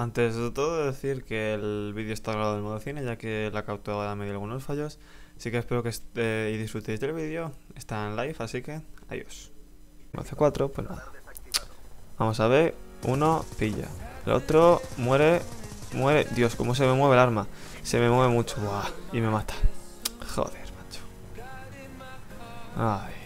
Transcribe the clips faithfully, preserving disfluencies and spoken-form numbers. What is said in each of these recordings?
Antes de todo decir que el vídeo está grabado en modo cine, ya que la captura me dio algunos fallos. Así que espero que este, y disfrutéis del vídeo. Está en live, así que adiós. C cuatro, pues nada. Vamos a ver. Uno pilla. El otro muere. Muere. Dios, cómo se me mueve el arma. Se me mueve mucho. Buah, y me mata. Joder, macho. Ay.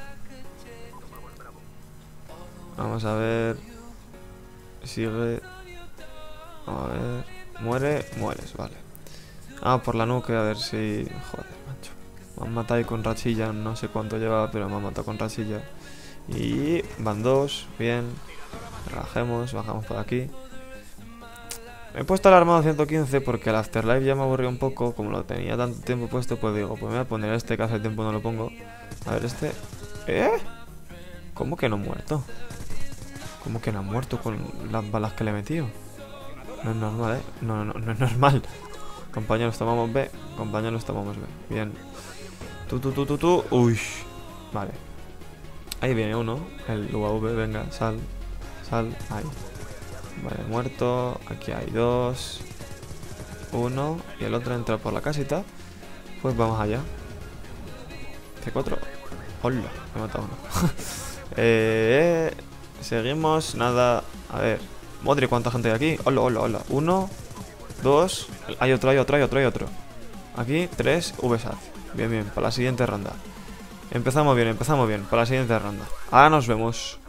Vamos a ver. Sigue. A ver. Muere. Mueres, vale. Ah, por la nuca, a ver si... Joder, macho. Me han matado ahí con rachilla. No sé cuánto lleva, pero me han matado con rachilla. Y van dos. Bien. Relajemos. Bajamos por aquí. Me he puesto el armado ciento quince porque el Afterlife ya me aburrió un poco. Como lo tenía tanto tiempo puesto, pues digo, pues me voy a poner este, que hace tiempo no lo pongo. A ver, este... ¿Eh? ¿Cómo que no ha muerto? ¿Cómo que no ha muerto con las balas que le he metido? No es normal, ¿eh? No, no, no, no es normal. Compañeros, tomamos B. Compañeros, tomamos B. Bien. Tú, tú, tú, tú, tú. Uy. Vale. Ahí viene uno. El U A V, venga, sal. Sal. Ahí. Vale, muerto. Aquí hay dos. Uno. Y el otro entra por la casita. Pues vamos allá. C cuatro. Hola. Me he matado uno. eh... Seguimos, nada. A ver. Madre, cuánta gente hay aquí. Hola, hola, hola. Uno, dos. Hay otro, hay otro, hay otro, hay otro. Aquí, tres. V S A T. Bien, bien. Para la siguiente ronda. Empezamos bien, empezamos bien. Para la siguiente ronda. Ahora nos vemos.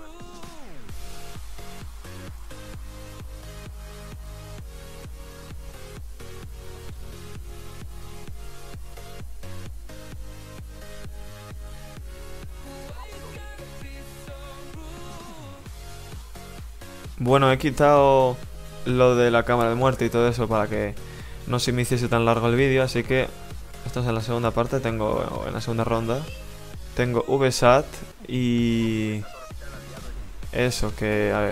Bueno, he quitado lo de la cámara de muerte y todo eso para que no se me hiciese tan largo el vídeo, así que esto es en la segunda parte, tengo en la segunda ronda. Tengo V S A T y... Eso, que... A ver.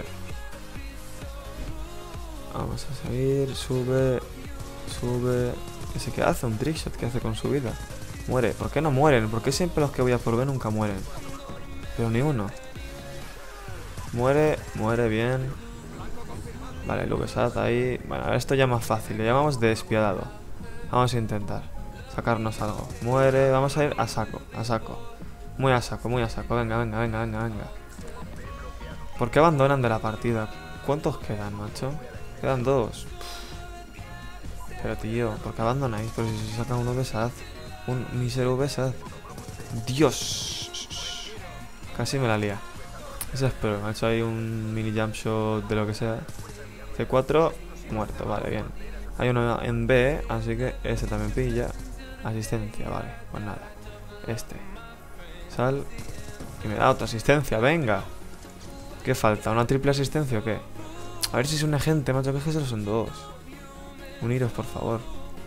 Vamos a seguir, sube, sube... ¿Ese qué hace? Un trickshot, ¿qué hace con su vida? Muere, ¿por qué no mueren? ¿Por qué siempre los que voy a por B nunca mueren? Pero ni uno. Muere, muere bien. Vale, el V S A T ahí. Bueno, esto ya más fácil. Le llamamos despiadado. Vamos a intentar sacarnos algo. Muere, vamos a ir a saco, a saco. Muy a saco, muy a saco. Venga, venga, venga, venga, venga. ¿Por qué abandonan de la partida? ¿Cuántos quedan, macho? Quedan dos. Pero tío, ¿por qué abandonáis? Pero si se saca un V S A T. Un mísero V S A T. Dios. Casi me la lía. Eso espero, me ha hecho ahí un mini jump shot de lo que sea. C cuatro, muerto, vale, bien. Hay uno en B, así que ese también pilla. Asistencia, vale, pues nada. Este. Sal. Y me da otra asistencia, venga. ¿Qué falta? ¿Una triple asistencia o qué? A ver si es un agente, macho, que es que solo son dos. Uniros, por favor.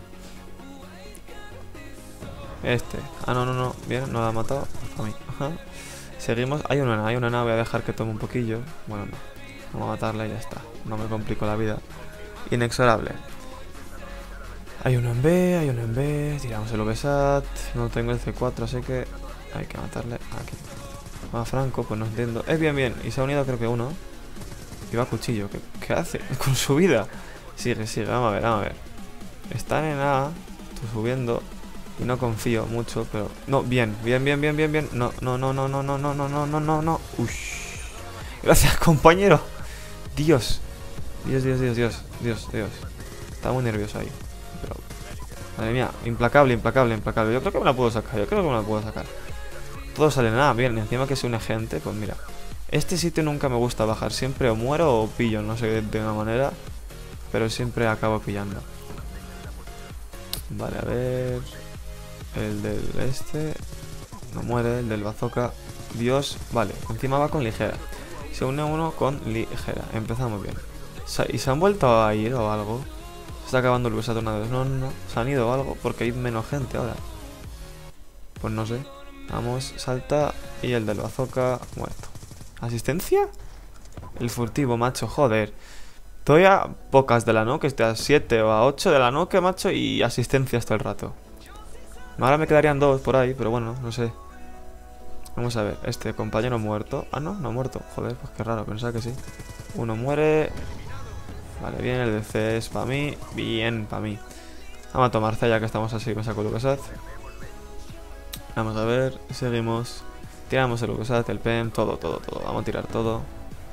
Este. Ah, no, no, no. Bien, no la ha matado. A mí. Ajá. Seguimos. Hay una, hay una nave. Voy a dejar que tome un poquillo. Bueno, no. Vamos a matarla y ya está. No me complico la vida. Inexorable. Hay uno en B, hay uno en B. Tiramos el V S A T. No tengo el C cuatro, así que hay que matarle aquí. Va Franco, pues no entiendo. Es bien, bien. Y se ha unido creo que uno. Y va a cuchillo. ¿Qué, qué hace con su vida? Sigue, sigue. Vamos a ver, vamos a ver. Están en A. Estoy subiendo. Y no confío mucho, pero... No, bien, bien, bien, bien, bien, bien. No, no, no, no, no, no, no, no, no, no, no, no. Uy. Gracias, compañero. Dios. Dios, Dios, Dios, Dios, Dios, Dios. Está muy nervioso ahí. Pero... Madre mía, implacable, implacable, implacable. Yo creo que me la puedo sacar, yo creo que me la puedo sacar. Todos salen nada, bien. Y encima que soy un agente, pues mira. Este sitio nunca me gusta bajar. Siempre o muero o pillo, no sé de una manera. Pero siempre acabo pillando. Vale, a ver... El del este... No muere, el del bazooka. Dios, vale, encima va con ligera. Se une uno con ligera. Empezamos bien. ¿Y se han vuelto a ir o algo? Se está acabando el V S A T una vez. No, no, no. Se han ido o algo porque hay menos gente ahora. Pues no sé. Vamos, salta. Y el del bazooka muerto. ¿Asistencia? El furtivo, macho, joder. Estoy a pocas de la noque. Estoy a siete o a ocho de la noque, macho. Y asistencias todo el rato. Ahora me quedarían dos por ahí, pero bueno, no sé. Vamos a ver, este compañero muerto. Ah, no, no ha muerto. Joder, pues qué raro, pensaba que sí. Uno muere. Vale, bien, el D C es para mí. Bien, para mí. Vamos a tomar C ya que estamos así. Me saco el Lucasad. Vamos a ver, seguimos. Tiramos el Lucasad, el P E M, todo, todo, todo. Vamos a tirar todo.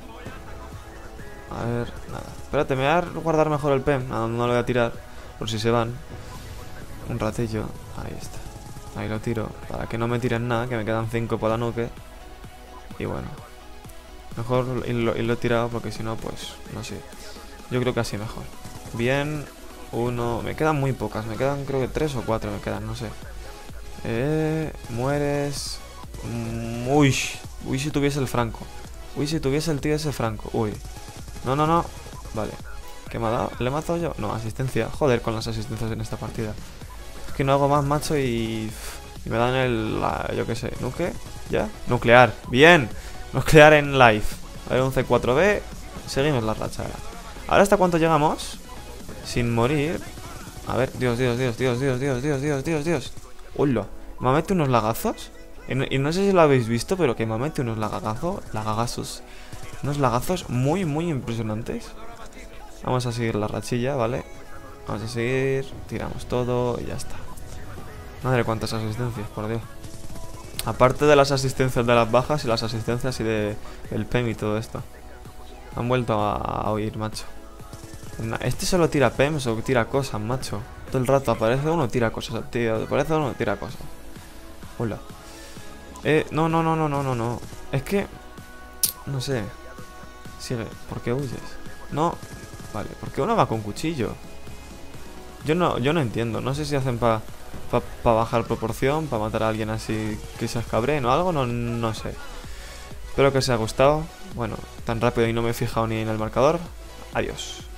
A ver, nada. Espérate, me voy a guardar mejor el P E M. No, no lo voy a tirar, por si se van. Un ratillo. Ahí está. Ahí lo tiro. Para que no me tiren nada, que me quedan cinco por la nuque. Y bueno. Mejor irlo, irlo tirado porque si no, pues, no sé. Yo creo que así mejor. Bien. Uno. Me quedan muy pocas. Me quedan creo que tres o cuatro me quedan, no sé. Eh, mueres. Mm, uy. Uy, si tuviese el franco. Uy, si tuviese el tío ese franco. Uy. No, no, no. Vale. ¿Qué me ha dado? ¿Le he matado yo? No, asistencia. Joder con las asistencias en esta partida. Es que no hago más, macho, y... Y me dan el... La, yo qué sé. ¿Nuque? ¿Ya? Nuclear. Bien. Nuclear en live. A ver, un C cuatro B. Seguimos la racha. Ahora, ¿hasta cuánto llegamos? Sin morir. A ver, Dios, Dios, Dios, Dios, Dios, Dios, Dios, Dios, Dios, Dios. Hola. ¿Me mete unos lagazos? Y no, y no sé si lo habéis visto, pero que me mete unos lagazos. Lagazos. Unos lagazos muy, muy impresionantes. Vamos a seguir la rachilla, ¿vale? Vamos a seguir. Tiramos todo y ya está. Madre, cuántas asistencias, por Dios. Aparte de las asistencias de las bajas y las asistencias y de el P E M y todo esto. Han vuelto a, a oír, macho. Este solo tira P E Ms o tira cosas, macho. Todo el rato aparece uno, tira cosas, tío. Aparece uno, tira cosas. Hola. Eh, no, no, no, no, no, no, no. Es que... No sé. Sigue. ¿Por qué huyes? No. Vale, ¿por qué uno va con cuchillo? Yo no, yo no entiendo. No sé si hacen para pa, pa bajar proporción, para matar a alguien así que se escabreen o algo, no, no sé. Espero que os haya gustado. Bueno, tan rápido y no me he fijado ni en el marcador. Adiós.